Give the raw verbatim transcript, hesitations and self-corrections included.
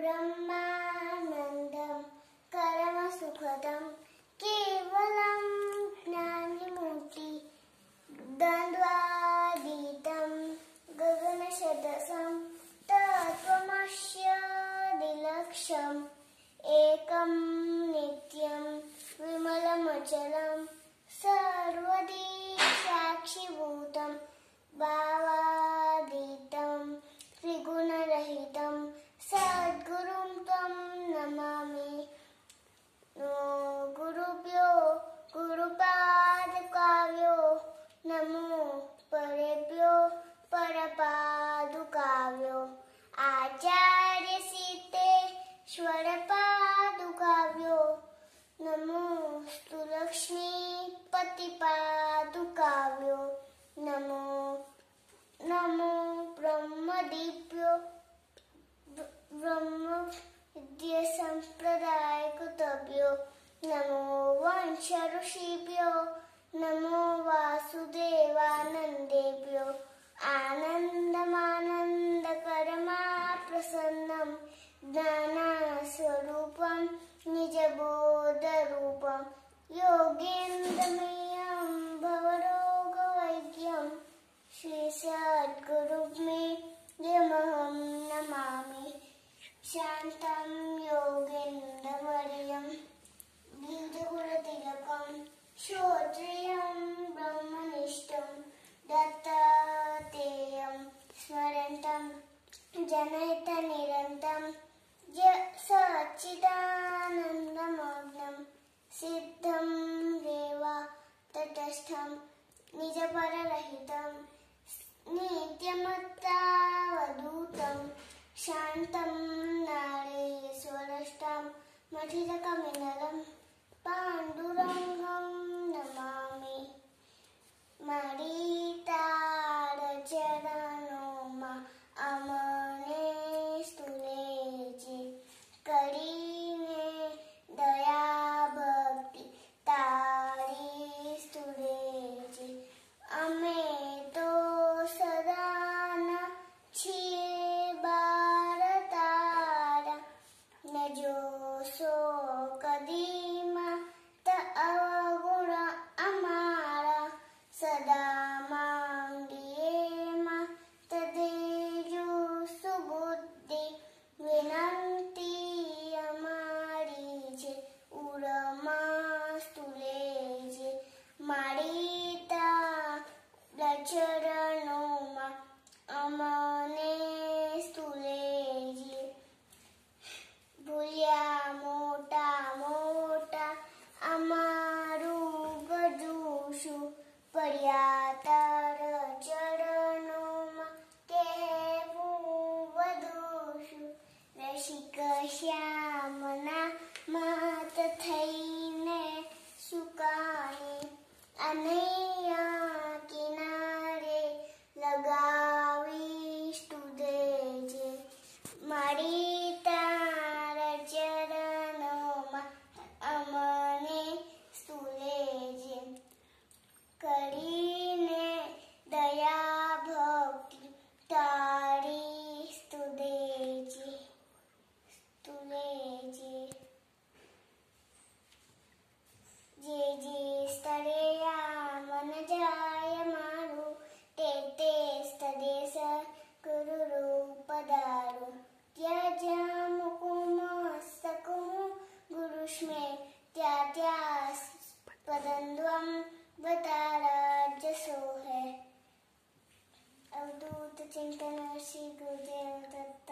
ब्रह्मानन्दं करमसुखदं केवलं ज्ञानमूर्ति द्वन्द्वातीतं गगनसदृशं तत्त्वमस्य दिलक्षम् एकं नित्यं विमलमचलं सर्वदी साक्षिभूतं भावातीतं त्रिगुणरहितं सद्गुरुं त्वं नमामि। गुरुभ्यो गुरुपादकाव्यो नमो परेभ्यो परपादुकाव्यो आचार्य सिद्धेश्वरपादुकाव्यो नमोस्तु लक्ष्मीपतिपादुकाव्यो नमो नमो ब्रह्मदिव्यो ब्रह्म विद्यासम्प्रदायकृतभ्यो नमो वंश ऋषिभ्यो नमो वासुदेवानन्देभ्यो आनन्दमानन्दकरमाप्रसन्नं ज्ञानस्वरूपं निजबोधरूपं योगेन्द्रमयं भवरोगवैद्यं श्रीसद्गुरुं यमहं नमामि। शान्तं योगेन्द्रवर्यं बीजकुलतिलकं श्रोत्रियं ब्रह्मनिष्ठं दत्तात्रेयं स्मरन्तं जनयितनिरन्तं सच्चिदानन्दमग्नं सिद्धं देवा तटस्थं निजपररहितं नित्यमुक्तावधूतं शान्तं नारेश्वरष्टं मठितकमिनलं पाण्डुरङ्गं नमामि। मणितारचरणोमा अमने स्तुलेजे करीने दया भक्ति तारी स्तुलेजे अमे तो सदान छिए बारतारा न जो सो कदीमा त अवगुण अमारा सदा मांगिएमा तदेजु सुबुद्धि विनंती अमारी जे उरमा स्तुलेजे मारीता चरणोमा अमने स्तुलेजे भूल्या मोटा मोटा अमारू गजूशु પડ્યા તાર ચરણોમાં કહેવું વધુશું રસિક શ્યામના માત થઈને સુકાણી અનૈયા કિનારે લગાવી સ્તુદેજે મારી તાર ચરણોમાં અમને સ્તુલેજે કરીને દયા ભક્તિ તારી સ્તુદેજે સ્તુલેજે જે જે સ્થળે આ મન જાય મારું તે તે સ્થળે સદગુરુ રૂપ ધારું ત્યાં જ્યાં મૂકું મસ્તક હું ગુરુષ્મે ત્યાં ત્યાં પદંદ્વમ बताराज सो है। अवधूत चिंतन श्री गुरुदेव दत्ता।